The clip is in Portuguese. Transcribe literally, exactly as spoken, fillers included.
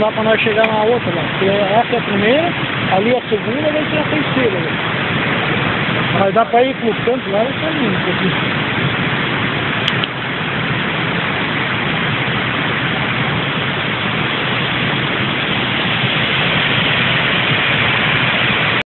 lá pra nós chegar na outra lá. Porque essa é a primeira, ali é a segunda, vai ser a terceira. Né? Mas dá pra ir pro canto lá, vai ser lindo.